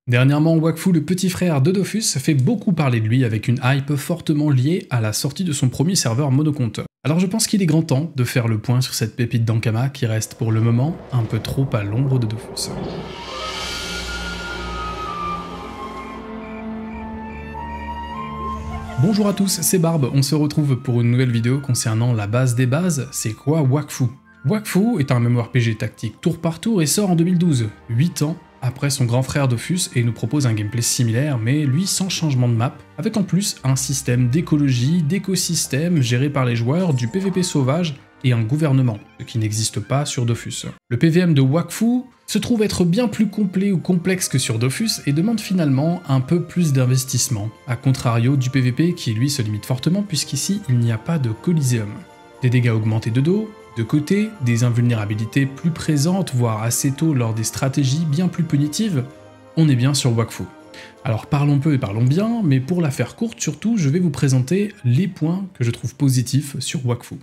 Dernièrement, Wakfu, le petit frère de Dofus, fait beaucoup parler de lui avec une hype fortement liée à la sortie de son premier serveur monocompte. Alors je pense qu'il est grand temps de faire le point sur cette pépite d'Ankama qui reste pour le moment un peu trop à l'ombre de Dofus. Bonjour à tous, c'est Barbe, on se retrouve pour une nouvelle vidéo concernant la base des bases, c'est quoi Wakfu? Wakfu est un MMORPG tactique tour par tour et sort en 2012, 8 ans après son grand frère Dofus, et nous propose un gameplay similaire, mais lui sans changement de map, avec en plus un système d'écologie, d'écosystème géré par les joueurs, du PVP sauvage et un gouvernement, ce qui n'existe pas sur Dofus. Le PVM de Wakfu se trouve être bien plus complet ou complexe que sur Dofus et demande finalement un peu plus d'investissement, à contrario du PVP qui lui se limite fortement puisqu'ici il n'y a pas de Coliseum. Des dégâts augmentés de dos, de côté, des invulnérabilités plus présentes, voire assez tôt lors des stratégies bien plus punitives, on est bien sur Wakfu. Alors parlons peu et parlons bien, mais pour la faire courte surtout, je vais vous présenter les points que je trouve positifs sur Wakfu.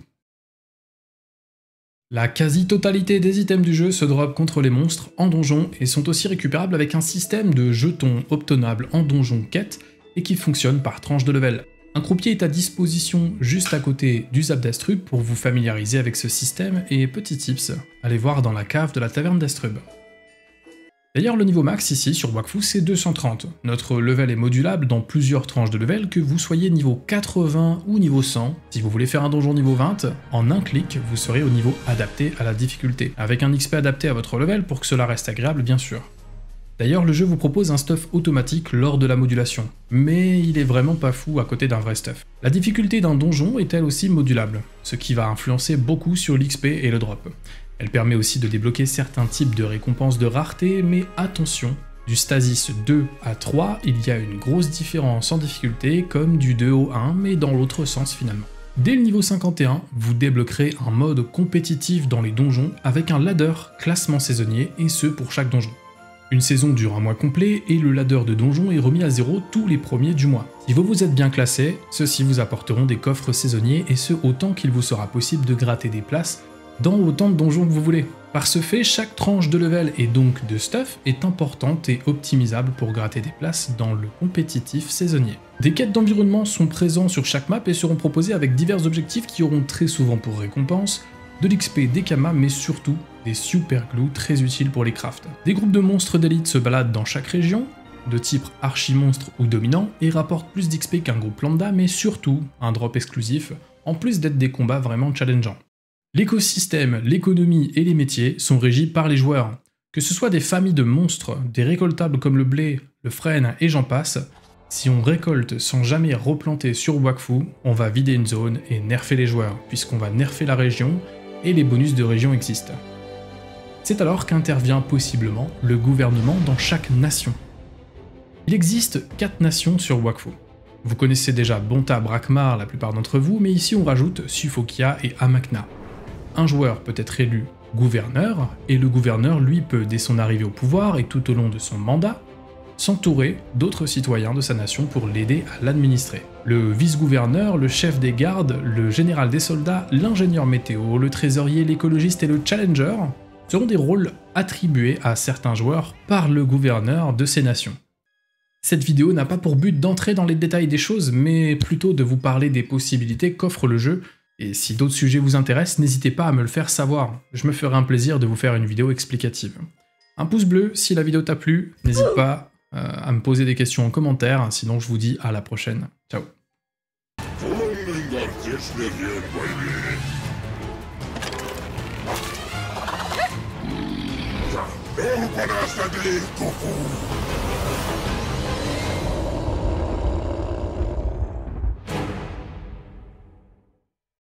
La quasi-totalité des items du jeu se drop contre les monstres en donjon et sont aussi récupérables avec un système de jetons obtenables en donjon quête et qui fonctionne par tranche de level. Un croupier est à disposition juste à côté du Zap d'Astrub pour vous familiariser avec ce système, et petit tips, allez voir dans la cave de la taverne d'Astrub. D'ailleurs le niveau max ici sur Wakfu c'est 230, notre level est modulable dans plusieurs tranches de level, que vous soyez niveau 80 ou niveau 100, si vous voulez faire un donjon niveau 20, en un clic vous serez au niveau adapté à la difficulté, avec un XP adapté à votre level pour que cela reste agréable bien sûr. D'ailleurs, le jeu vous propose un stuff automatique lors de la modulation, mais il est vraiment pas fou à côté d'un vrai stuff. La difficulté d'un donjon est elle aussi modulable, ce qui va influencer beaucoup sur l'XP et le drop. Elle permet aussi de débloquer certains types de récompenses de rareté, mais attention, du Stasis 2 à 3, il y a une grosse différence en difficulté, comme du 2 au 1, mais dans l'autre sens finalement. Dès le niveau 51, vous débloquerez un mode compétitif dans les donjons avec un ladder classement saisonnier, et ce pour chaque donjon. Une saison dure un mois complet et le ladder de donjon est remis à 0 tous les premiers du mois. Si vous êtes bien classé, ceux-ci vous apporteront des coffres saisonniers et ce autant qu'il vous sera possible de gratter des places dans autant de donjons que vous voulez. Par ce fait, chaque tranche de level et donc de stuff est importante et optimisable pour gratter des places dans le compétitif saisonnier. Des quêtes d'environnement sont présents sur chaque map et seront proposées avec divers objectifs qui auront très souvent pour récompense de l'XP, des kamas, mais surtout des super glues très utiles pour les crafts. Des groupes de monstres d'élite se baladent dans chaque région, de type archi-monstre ou dominant, et rapportent plus d'XP qu'un groupe lambda, mais surtout un drop exclusif, en plus d'être des combats vraiment challengeants. L'écosystème, l'économie et les métiers sont régis par les joueurs. Que ce soit des familles de monstres, des récoltables comme le blé, le frêne et j'en passe, si on récolte sans jamais replanter sur Wakfu, on va vider une zone et nerfer les joueurs, puisqu'on va nerfer la région, et les bonus de région existent. C'est alors qu'intervient possiblement le gouvernement dans chaque nation. Il existe 4 nations sur Wakfu. Vous connaissez déjà Bonta, Brakmar, la plupart d'entre vous, mais ici on rajoute Sufokia et Amakna. Un joueur peut être élu gouverneur, et le gouverneur lui peut, dès son arrivée au pouvoir et tout au long de son mandat, s'entourer d'autres citoyens de sa nation pour l'aider à l'administrer. Le vice-gouverneur, le chef des gardes, le général des soldats, l'ingénieur météo, le trésorier, l'écologiste et le challenger seront des rôles attribués à certains joueurs par le gouverneur de ces nations. Cette vidéo n'a pas pour but d'entrer dans les détails des choses, mais plutôt de vous parler des possibilités qu'offre le jeu, et si d'autres sujets vous intéressent, n'hésitez pas à me le faire savoir, je me ferai un plaisir de vous faire une vidéo explicative. Un pouce bleu si la vidéo t'a plu, n'hésite pas à me poser des questions en commentaire, sinon je vous dis à la prochaine. Ciao. Vamos para essa